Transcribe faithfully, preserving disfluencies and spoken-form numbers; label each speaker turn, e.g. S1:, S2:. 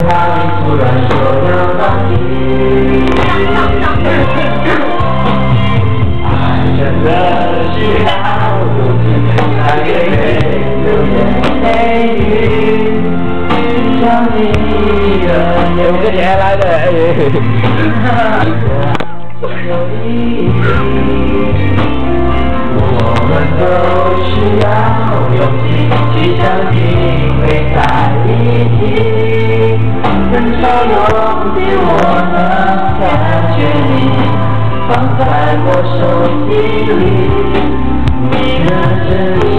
S1: 突然说要放弃，爱真的需要勇气，才可以流眼泪雨，想你的眼
S2: 有个年来的哎。
S1: 有意义，我们都需要勇气去相信会在一起。很少勇气，我能感觉你放在我手心里，你的真理。